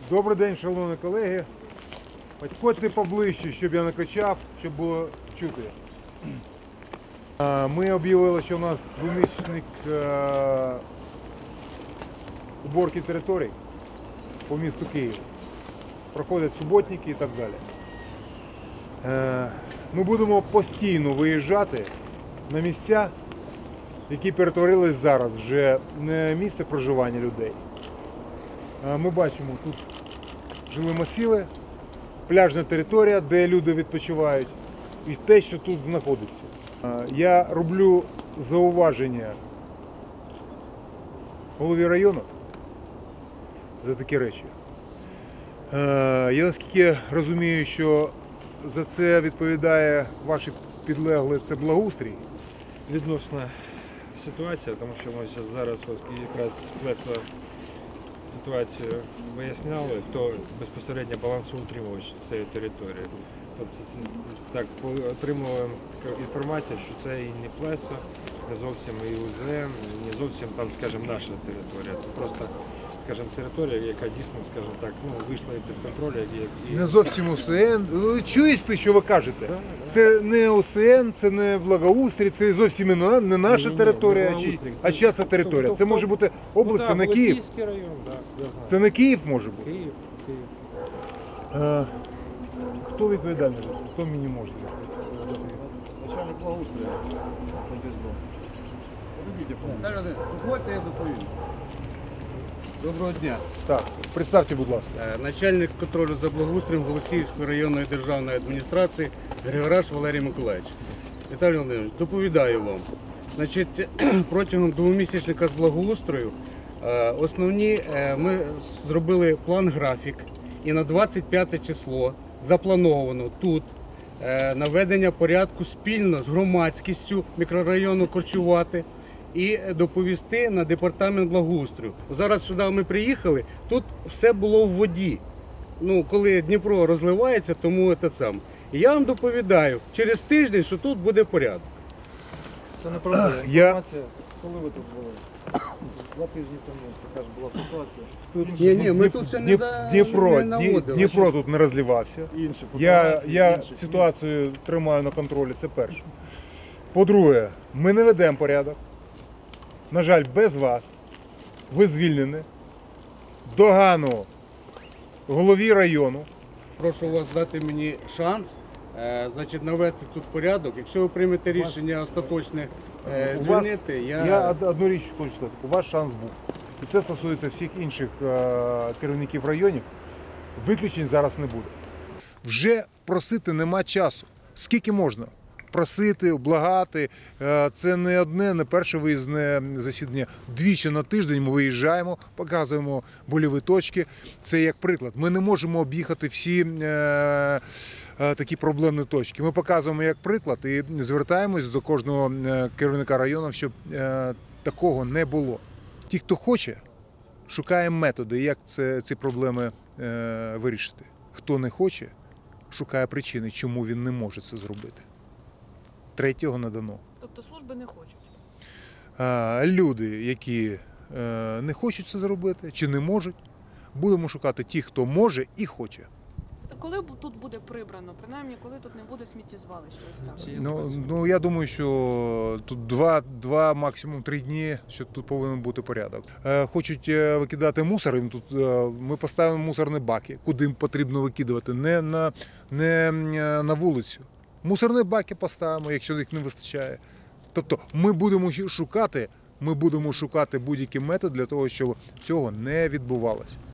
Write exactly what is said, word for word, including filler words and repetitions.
Добрий день, шановні колеги. Підходьте поближче, щоб я не кричав, щоб було чути. Ми об'явили, що у нас двомісячник уборки територій по місту Києву. Проходять суботники і так далі. Ми будемо постійно виїжджати на місця, які перетворились зараз вже не місце проживання людей. Ми бачимо, тут жилі масиви, пляжна територія, де люди відпочивають, і те, що тут знаходиться. Я роблю зауваження голові району за такі речі. Я наскільки розумію, що за це відповідає ваші підлеглі, це благоустрій. Відносна ситуація, тому що ми зараз ось якраз плесо ситуацію виясняли, хто безпосередньо балансоутримувач цієї території. Тобто так, отримуємо інформацію, що це і не плесо, не зовсім і УЗН, не зовсім там, скажімо, наша територія. Це просто, скажімо, територія, яка дійсно, скажімо так, ну, вийшла під контроль. І... Не зовсім УСН. Ви чуєте, що ви кажете? Да, да. Це не УСН, це не благоустрій, це зовсім не, не наша ні, ні, територія, ні, чи, а чия це територія? Тобто, це може бути область, ну, це да, не Київ. район, да, я знаю. Це не Київ може бути? Київ, Київ. А, хто відповідальний за це? Хто мені може? Начальник благоустрою. Подивіться, дозвольте, я доповім. Доброго дня. Так, представте, будь ласка. Начальник контролю за благоустроєм Голосіївської районної державної адміністрації Григораш Валерій Миколаївич. Віталій Володимирович, доповідаю вам. Значить, протягом двомісячника з благоустрою основні ми зробили план-графік, і на двадцять п'яте число заплановано тут наведення порядку спільно з громадськістю мікрорайону Корчувати і доповісти на департамент благоустрою. Зараз сюди ми приїхали, тут все було в воді. Ну, коли Дніпро розливається, тому це сам. І я вам доповідаю через тиждень, що тут буде порядок. Це не правда. Інформація, коли ви тут були? Два тижні тому така ж була ситуація. Ні, ні, ми тут ще не за- Дніпро, не наводили. Дніпро тут не розливався. Інші Я, фотографії, я інші. ситуацію тримаю на контролі, це перше. По-друге, ми не ведемо порядок. На жаль, без вас. Ви звільнені. Догану голові району. Прошу вас дати мені шанс, е, значить, навести тут порядок. Якщо ви приймете рішення остаточне е, У вас- звільнити, я... Я од- одну річ хочу сказати. У вас шанс був. І це стосується всіх інших е, керівників районів. Виключень зараз не буде. Вже просити нема часу. Скільки можна? Просити, благати. Е, Це не одне, не перше виїзне засідання. Двічі на тиждень ми виїжджаємо, показуємо больові точки. Це як приклад. Ми не можемо об'їхати всі е, е, такі проблемні точки. Ми показуємо як приклад і звертаємось до кожного е, керівника району, щоб е, такого не було. Ті, хто хоче, шукає методи, як це, ці проблеми е, вирішити. Хто не хоче, шукає причини, чому він не може це зробити. Третього не дано. Тобто служби не хочуть? А, люди, які е, не хочуть це зробити чи не можуть, будемо шукати ті, хто може і хоче. Коли б тут буде прибрано? Принаймні, коли тут не буде сміттєзвалища? Ось так? Ну, ну, я думаю, що тут два, два максимум три дні, що тут повинен бути порядок. Е, хочуть е, викидати мусор, їм тут е, ми поставимо мусорні баки, куди їм потрібно викидувати, не на, не е, на вулицю. Мусорні баки поставимо, якщо їх не вистачає. Тобто ми будемо шукати, ми будемо шукати будь-який метод для того, щоб цього не відбувалося.